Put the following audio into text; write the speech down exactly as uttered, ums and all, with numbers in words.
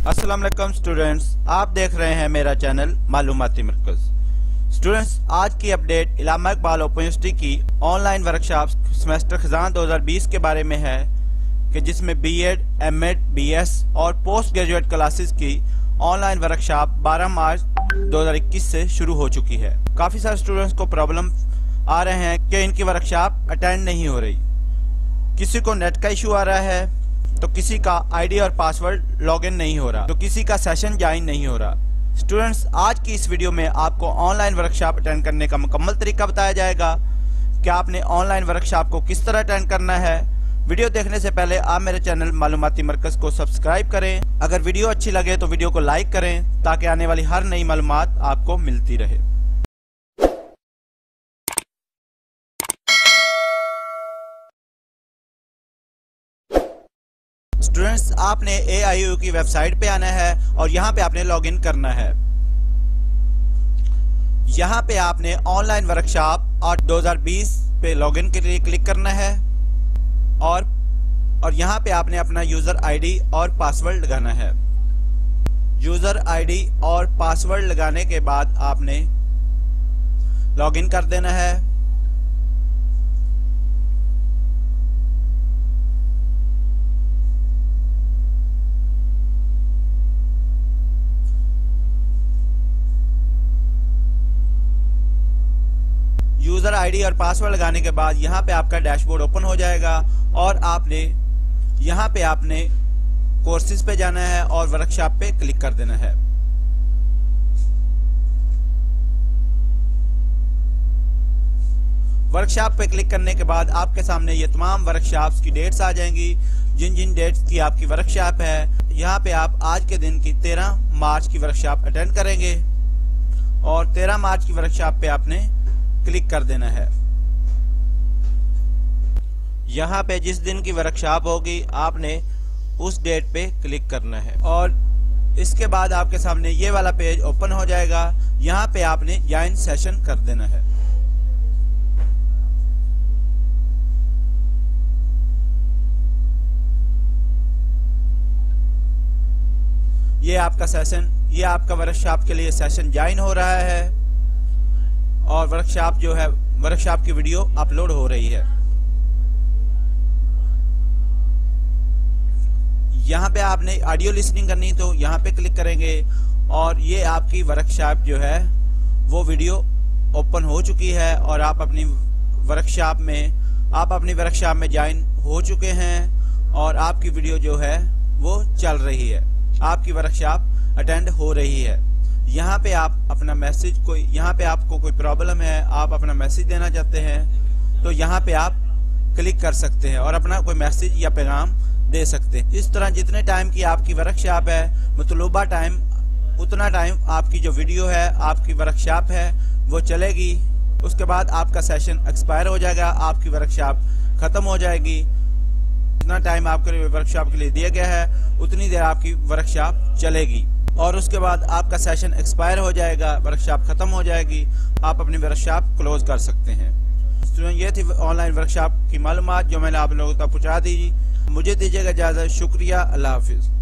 अस्सलाम वालेकुम स्टूडेंट्स, आप देख रहे हैं मेरा चैनल मालूमाती मरकज। स्टूडेंट्स, आज की update Allama Iqbal open university की ऑनलाइन वर्कशॉप सेमेस्टर खजान दो हज़ार बीस के बारे में है कि जिसमें बीएड, एमएड, बीएस और पोस्ट ग्रेजुएट क्लासेस की ऑनलाइन वर्कशॉप बारह मार्च दो हज़ार इक्कीस से शुरू हो चुकी है। काफ़ी सारे स्टूडेंट्स को प्रॉब्लम आ रहे हैं कि इनकी वर्कशॉप अटेंड नहीं हो रही। किसी को नेट का इशू आ रहा है, तो किसी का आईडी और पासवर्ड लॉगिन नहीं हो रहा, तो किसी का सेशन ज्वाइन नहीं हो रहा। स्टूडेंट्स, आज की इस वीडियो में आपको ऑनलाइन वर्कशॉप अटेंड करने का मुकम्मल तरीका बताया जाएगा कि आपने ऑनलाइन वर्कशॉप को किस तरह अटेंड करना है। वीडियो देखने से पहले आप मेरे चैनल मालूमाती मरकज को सब्सक्राइब करें। अगर वीडियो अच्छी लगे तो वीडियो को लाइक करें ताकि आने वाली हर नई मालूमात आपको मिलती रहे। स्टूडेंट्स, आपने ए आई यू की वेबसाइट पे आना है और यहाँ पे आपने लॉगिन करना है। यहाँ पे आपने ऑनलाइन वर्कशॉप और दो हज़ार बीस पे लॉगिन के लिए क्लिक करना है और और यहाँ पे आपने अपना यूजर आईडी और पासवर्ड लगाना है। यूजर आईडी और पासवर्ड लगाने के बाद आपने लॉगिन कर देना है। यूजर आईडी और पासवर्ड लगाने के बाद यहाँ पे आपका डैशबोर्ड ओपन हो जाएगा और आपने यहाँ पे आपने कोर्सेज पे जाना है और वर्कशॉप पे क्लिक कर देना है। वर्कशॉप पे क्लिक करने के बाद आपके सामने ये तमाम वर्कशॉप्स की डेट्स आ जाएंगी, जिन जिन डेट्स की आपकी वर्कशॉप है। यहाँ पे आप आज के दिन की तेरह मार्च की वर्कशॉप अटेंड करेंगे और तेरह मार्च की वर्कशॉप पे आपने क्लिक कर देना है। यहाँ पे जिस दिन की वर्कशॉप होगी आपने उस डेट पे क्लिक करना है और इसके बाद आपके सामने ये वाला पेज ओपन हो जाएगा। यहाँ पे आपने ज्वाइन सेशन कर देना है। ये आपका सेशन, ये आपका वर्कशॉप के लिए सेशन ज्वाइन हो रहा है और वर्कशॉप जो है वर्कशॉप की वीडियो अपलोड हो रही है। यहाँ पे आपने ऑडियो लिसनिंग करनी तो यहाँ पे क्लिक करेंगे और ये आपकी वर्कशॉप जो है वो वीडियो ओपन हो चुकी है और आप अपनी वर्कशॉप में आप अपनी वर्कशॉप में ज्वाइन हो चुके हैं और आपकी वीडियो जो है वो चल रही है, आपकी वर्कशॉप अटेंड हो रही है। यहाँ पे आप अपना मैसेज कोई यहाँ पे आपको कोई प्रॉब्लम है, आप अपना मैसेज देना चाहते हैं तो यहाँ पे आप क्लिक कर सकते हैं और अपना कोई मैसेज या पैगाम दे सकते हैं। इस तरह जितने टाइम की आपकी वर्कशॉप है, मतलूबा टाइम उतना टाइम आपकी जो वीडियो है, आपकी वर्कशॉप है वो चलेगी। उसके बाद आपका सेशन एक्सपायर हो जाएगा, आपकी वर्कशॉप खत्म हो जाएगी। जितना टाइम आपके वर्कशॉप के लिए दिया गया है उतनी देर आपकी वर्कशॉप चलेगी और उसके बाद आपका सेशन एक्सपायर हो जाएगा, वर्कशॉप खत्म हो जाएगी, आप अपनी वर्कशॉप क्लोज कर सकते हैं। स्टूडेंट, ये थी ऑनलाइन वर्कशॉप की मालूमात जो मैंने आप लोगों तक पहुंचा दी। मुझे दीजिएगा इजाजत। शुक्रिया। अल्लाह हाफिज।